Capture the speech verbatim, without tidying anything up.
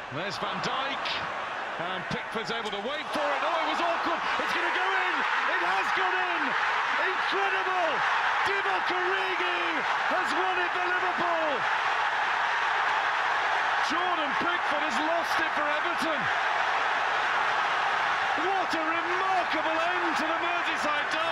There's Van Dijk, and Pickford's able to wait for it. Oh, it was awkward. It's going to go in. It has gone in. Incredible. Divock Origi has won it for Liverpool. Jordan Pickford has lost it for Everton. What a remarkable end to the Merseyside derby.